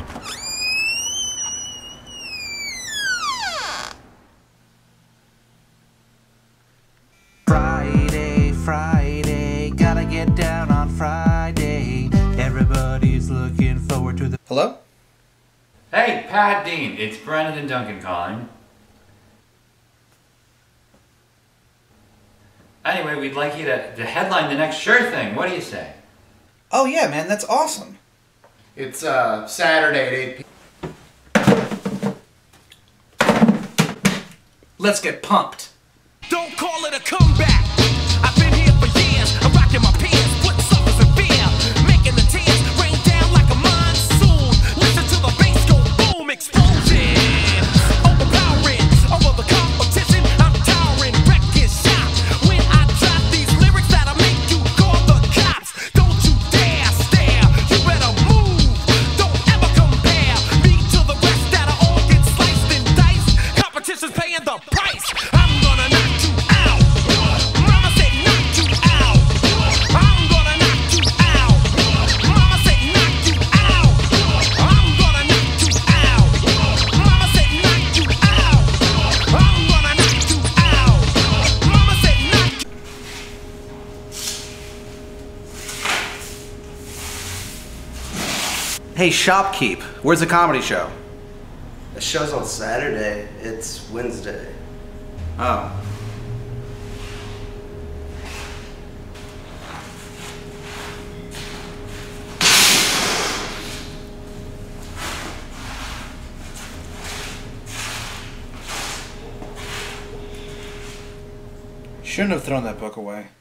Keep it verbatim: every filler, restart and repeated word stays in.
Friday, Friday, gotta get down on Friday. Everybody's looking forward to the... Hello? Hey, Pat Dean, it's Brennan and Duncan calling. Anyway, we'd like you to, to headline the next Sure Thing. What do you say? Oh yeah, man, that's awesome. It's uh, Saturday at eight p m Let's get pumped. Don't call it a comeback. I've been here for years. I'm rocking my pants, putting suckers in fear, making the tears rain down like a monsoon. Listen to the bass go boom, explosion, overpowering over the competition. I'm towering, wrecking shop. When I drop these lyrics that'll make you call the cops. Don't you dare stare. You better move. Don't ever compare me to the rest that are all get sliced and diced. Competition's paying the price. I'm gonna knock you out. Mama said knock you out. I'm gonna knock you out. Mama said knock you out. I'm gonna knock you out. Mama said knock you out. I'm gonna knock you out. Mama said knock you. Hey, Shopkeep, where's the comedy show? The show's on Saturday. It's Wednesday. Oh. Shouldn't have thrown that book away.